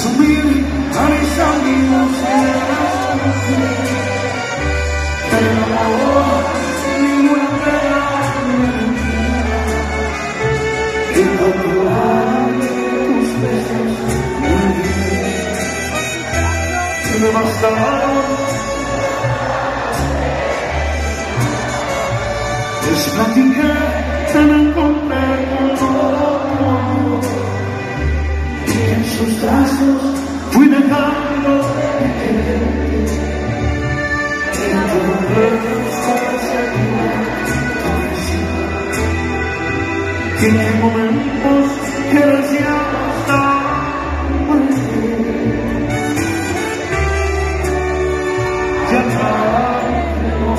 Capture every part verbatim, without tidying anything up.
presumir a mis amigos pero ninguna pena y controlar tus besos que me bastaron es platicar que me encontré con todo y en sus brazos fui dejando de quererte y en qué momentos que deseamos tan ya no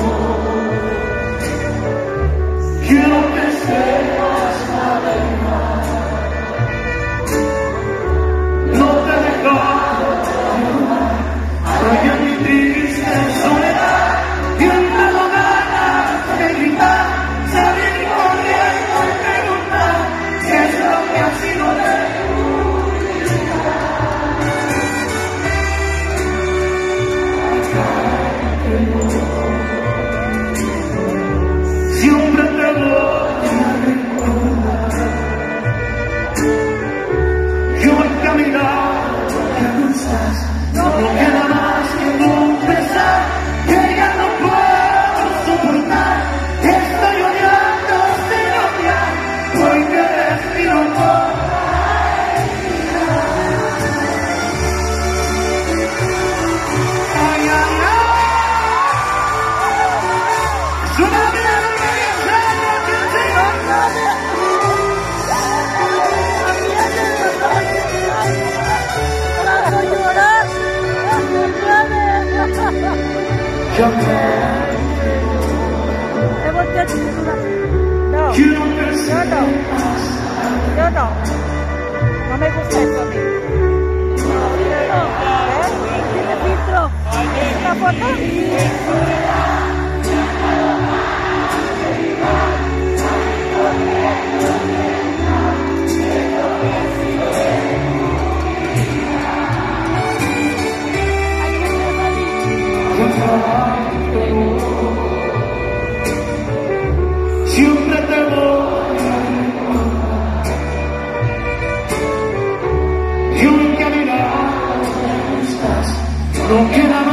quiero que sepas la verdad no te he dejado ahora ya mi triste soledad y tengo ganas de gritar salir corriendo y preguntar qué es lo que ha sido de tu vida siempre te voy a recordar yo he caminado ya no estás no queda más que confesar que ya no puedo soportar estoy odiando sin odiar porque respiro por ay, ay, ay suena bien yo creo No, quiero que yo no, sepas yo no, no me gusta eso a mí. ¿Ves? ¿Tiene filtro? ¿Una foto? siempre te voy a recordar yo he caminado ya no estás no queda